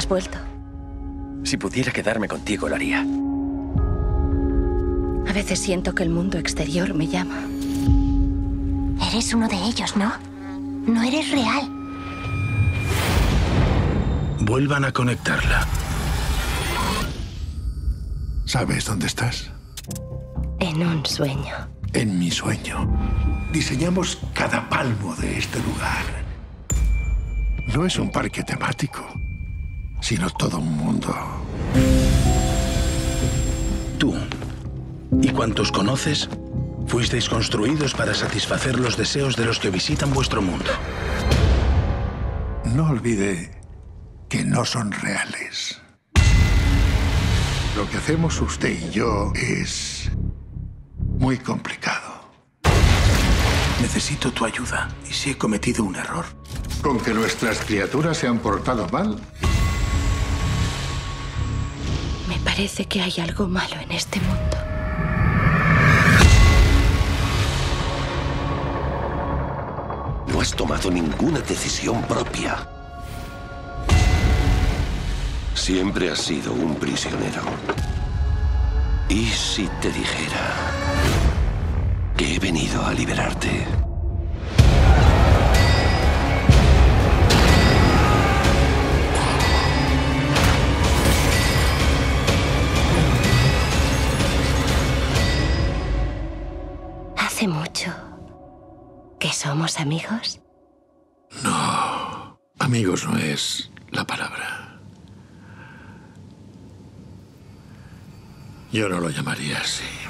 Has vuelto. Si pudiera quedarme contigo, lo haría. A veces siento que el mundo exterior me llama. Eres uno de ellos, ¿no? No eres real. Vuelvan a conectarla. ¿Sabes dónde estás? En un sueño. En mi sueño. Diseñamos cada palmo de este lugar. No es un parque temático, sino todo un mundo. Tú y cuantos conoces, fuisteis construidos para satisfacer los deseos de los que visitan vuestro mundo. No olvide que no son reales. Lo que hacemos usted y yo es muy complicado. Necesito tu ayuda. ¿Y si he cometido un error? ¿Con que nuestras criaturas se han portado mal? Me parece que hay algo malo en este mundo. No has tomado ninguna decisión propia. Siempre has sido un prisionero. ¿Y si te dijera que he venido a liberarte? ¿Hace mucho que somos amigos? No, amigos no es la palabra. Yo no lo llamaría así.